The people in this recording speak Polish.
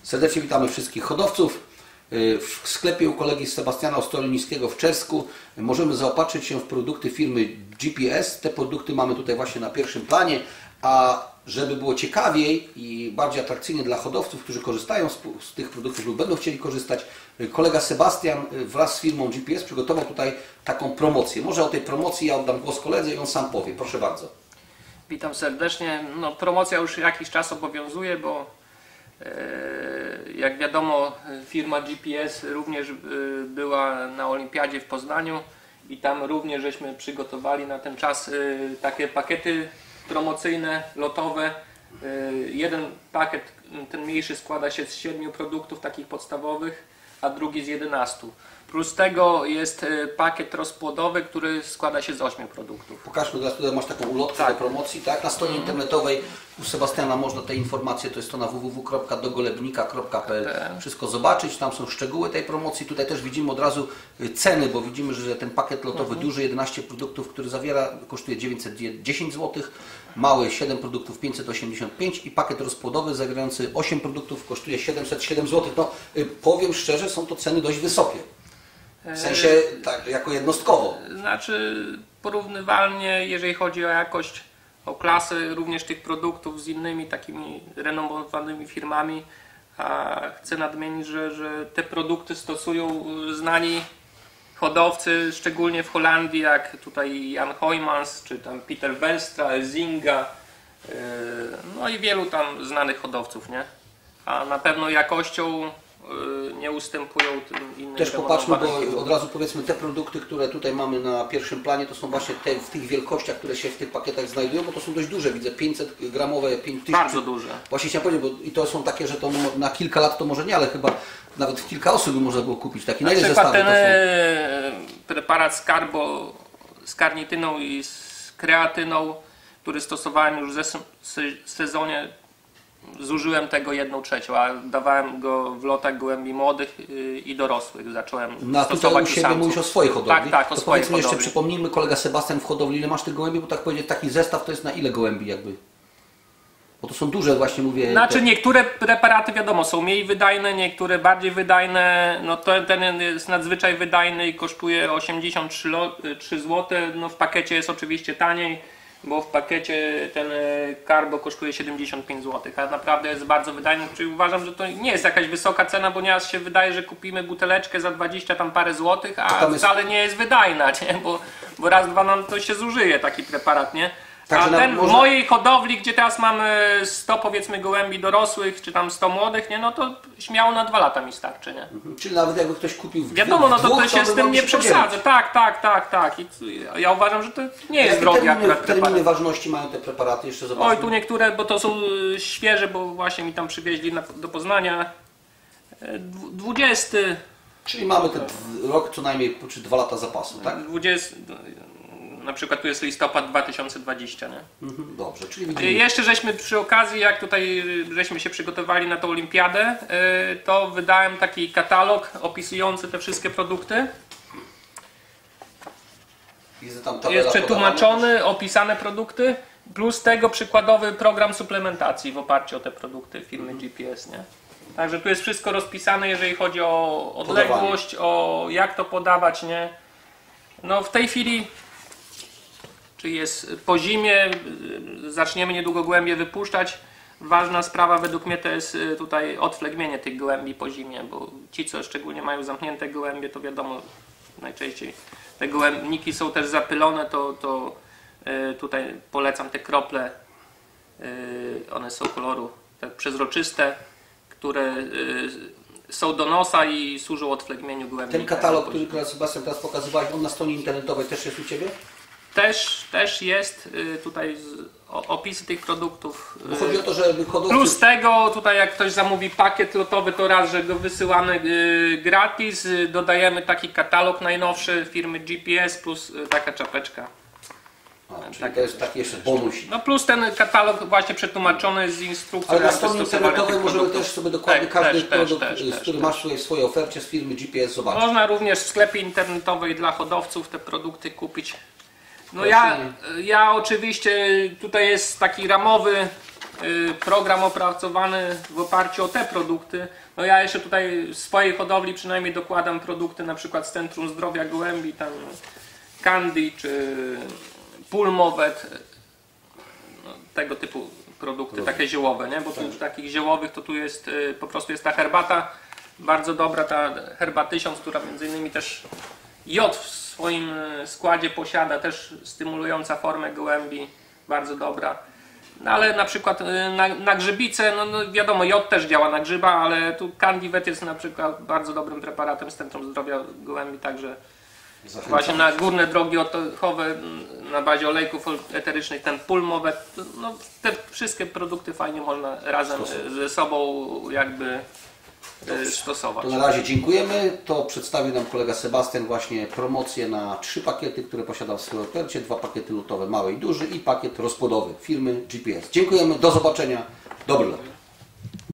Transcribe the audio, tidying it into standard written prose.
Serdecznie witamy wszystkich hodowców. W sklepie u kolegi Sebastiana Ostolnińskiego w Czersku możemy zaopatrzyć się w produkty firmy GPS. Te produkty mamy tutaj właśnie na pierwszym planie, a żeby było ciekawiej i bardziej atrakcyjnie dla hodowców, którzy korzystają z tych produktów lub będą chcieli korzystać, kolega Sebastian wraz z firmą GPS przygotował tutaj taką promocję. Może o tej promocji ja oddam głos koledze i on sam powie. Proszę bardzo. Witam serdecznie. No, promocja już jakiś czas obowiązuje, bo jak wiadomo, firma GPS również była na Olimpiadzie w Poznaniu i tam również żeśmy przygotowali na ten czas takie pakiety promocyjne, lotowe. Jeden pakiet, ten mniejszy, składa się z 7 produktów takich podstawowych, a drugi z 11. Plus tego jest pakiet rozpłodowy, który składa się z 8 produktów. Pokażmy, teraz tutaj masz taką ulotkę do promocji, tak? Na stronie internetowej u Sebastiana można te informacje, to jest to na www.dogolebnika.pl, wszystko zobaczyć, tam są szczegóły tej promocji. Tutaj też widzimy od razu ceny, bo widzimy, że ten pakiet lotowy duży, 11 produktów, który zawiera, kosztuje 910 zł, mały 7 produktów 585 i pakiet rozpłodowy zawierający 8 produktów kosztuje 707 zł. No, powiem szczerze, są to ceny dość wysokie. W sensie tak, jako jednostkowo. Znaczy porównywalnie, jeżeli chodzi o jakość, o klasę również tych produktów z innymi takimi renomowanymi firmami, a chcę nadmienić, że te produkty stosują znani hodowcy, szczególnie w Holandii, jak tutaj Jan Hoijmans, czy tam Peter Welstra, Zinga, no i wielu tam znanych hodowców, nie? A na pewno jakością nie ustępują tym innym. Też popatrzmy, bo od razu powiedzmy, te produkty, które tutaj mamy na pierwszym planie, to są właśnie te w tych wielkościach, które się w tych pakietach znajdują, bo to są dość duże, widzę 500 gramowe, 5000. Bardzo duże. Właśnie chciałem powiedzieć, bo i to są takie, że to na kilka lat to może nie, ale chyba nawet w kilka osób by można było kupić. Taki, na ile zestawy ten to są? preparat z karnityną i z kreatyną, który stosowałem już w sezonie, zużyłem tego 1/3, a dawałem go w lotach gołębi młodych i dorosłych. Zacząłem tutaj u siebie mówisz o swojej hodowli. Tak, o to swojej powiedzmy hodowli. Jeszcze przypomnijmy, kolega Sebastian w hodowli, ile masz tych gołębi, bo tak powiedzieć, taki zestaw to jest na ile gołębi jakby? Bo to są duże, właśnie mówię. Znaczy niektóre preparaty wiadomo są mniej wydajne, niektóre bardziej wydajne. No ten jest nadzwyczaj wydajny i kosztuje 83 zł. No w pakiecie jest oczywiście taniej, bo w pakiecie ten Carbo kosztuje 75 zł, a naprawdę jest bardzo wydajny, czyli uważam, że to nie jest jakaś wysoka cena, bo nieraz się wydaje, że kupimy buteleczkę za 20 tam parę złotych, a wcale nie jest wydajna, nie? Bo raz, dwa nam to się zużyje taki preparat, nie? A ten w mojej hodowli, gdzie teraz mamy 100 powiedzmy gołębi dorosłych, czy tam 100 młodych, nie, no to śmiało na 2 lata mi starczy, nie? Czyli nawet jakby ktoś kupił wiadomo, no to się z tym nie przesadzę. Tak. I ja uważam, że to nie jest drogi akurat preparat. Terminy ważności mają te preparaty, jeszcze zobaczmy. Oj, tu niektóre, bo to są świeże, bo właśnie mi tam przywieźli do Poznania. 20. Czyli mamy ten rok co najmniej, czy 2 lata zapasu, tak? 20. Na przykład tu jest listopad 2020, nie? Dobrze, czyli widzimy. Jeszcze żeśmy przy okazji, jak tutaj żeśmy się przygotowali na tą olimpiadę, to wydałem taki katalog opisujący te wszystkie produkty. Jest przetłumaczony, opisane produkty, plus tego przykładowy program suplementacji w oparciu o te produkty firmy GPS, nie? Także tu jest wszystko rozpisane, jeżeli chodzi o odległość, o jak to podawać, nie? No w tej chwili, czy jest po zimie, zaczniemy niedługo gołębie wypuszczać. Ważna sprawa według mnie to jest tutaj odflegmienie tych gołębi po zimie, bo ci, co szczególnie mają zamknięte gołębie, to wiadomo, najczęściej te gołębniki są też zapylone, to tutaj polecam te krople, one są koloru tak przezroczyste, które są do nosa i służą odflegmieniu gołębnika. Ten katalog, który Sebastian teraz pokazywałeś, on na stronie internetowej też jest u Ciebie? Też jest tutaj opisy tych produktów. Bo chodzi o to, żeby hodowcy... Plus tego, tutaj jak ktoś zamówi pakiet lotowy, to raz, że go wysyłamy gratis, dodajemy taki katalog najnowszy firmy GPS plus taka czapeczka. Czyli to jest taki jeszcze bonus. No plus ten katalog właśnie przetłumaczony z instrukcją. Ale na stronie internetowej możemy też sobie dokładnie każdy produkt, który masz w swojej ofercie z firmy GPS zobaczyć. Można również w sklepie internetowej dla hodowców te produkty kupić. No ja oczywiście, tutaj jest taki ramowy program opracowany w oparciu o te produkty. No ja jeszcze tutaj w swojej hodowli przynajmniej dokładam produkty na przykład z Centrum Zdrowia Gołębi, tam Candy czy Pulmowet, no, tego typu produkty, takie ziołowe, nie? Bo tu przy takich ziołowych to tu jest po prostu jest ta herbata bardzo dobra, ta Herba 1000, która między innymi też jod w swoim składzie posiada, też stymulująca formę gołębi, bardzo dobra. No ale na przykład na grzybice, no wiadomo, jod też działa na grzyba, ale tu Candivet jest na przykład bardzo dobrym preparatem z Centrum Zdrowia Gołębi, także właśnie na górne drogi oddechowe na bazie olejków eterycznych, ten Pulmowet, no te wszystkie produkty fajnie można razem ze sobą jakby stosować. To na razie dziękujemy. To przedstawił nam kolega Sebastian właśnie promocję na 3 pakiety, które posiada w swojej ofercie, 2 pakiety lutowe, mały i duży i pakiet rozpłodowy firmy GPS. Dziękujemy, do zobaczenia, dobry lot.